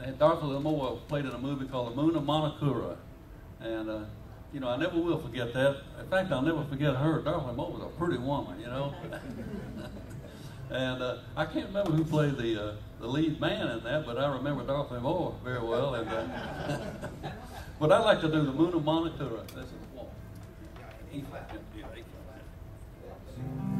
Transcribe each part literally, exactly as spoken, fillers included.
Dorothy Lamour played in a movie called The Moon of Monokura. And, uh, you know, I never will forget that. In fact, I'll never forget her. Dorothy Lamour was a pretty woman, you know. And uh, I can't remember who played the uh, the lead man in that, but I remember Dorothy Lamour very well. And, uh, but I like to do The Moon of Monokura. This is one. E flat, yeah, E flat.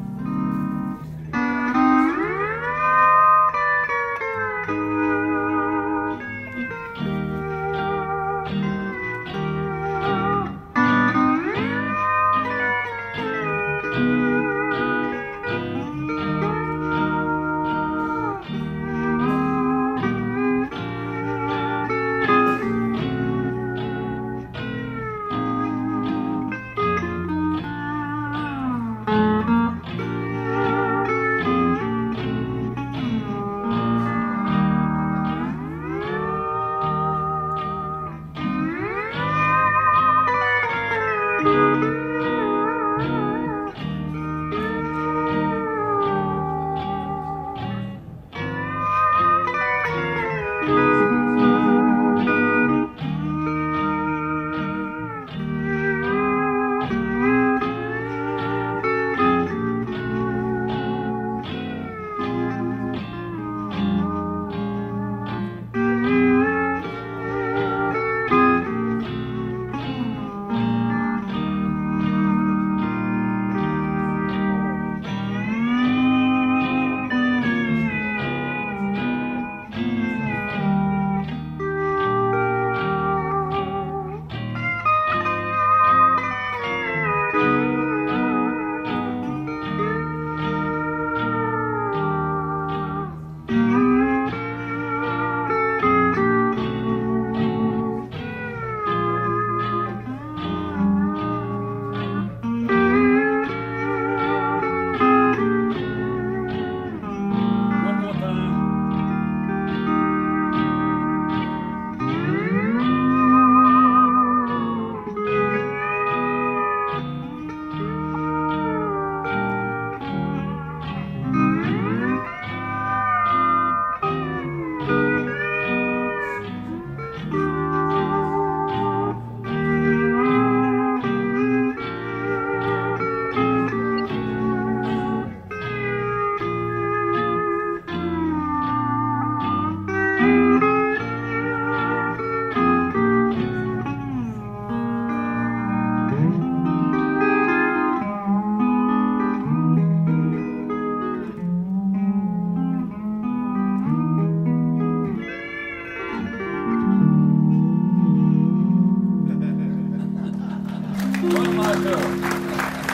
One of my girls.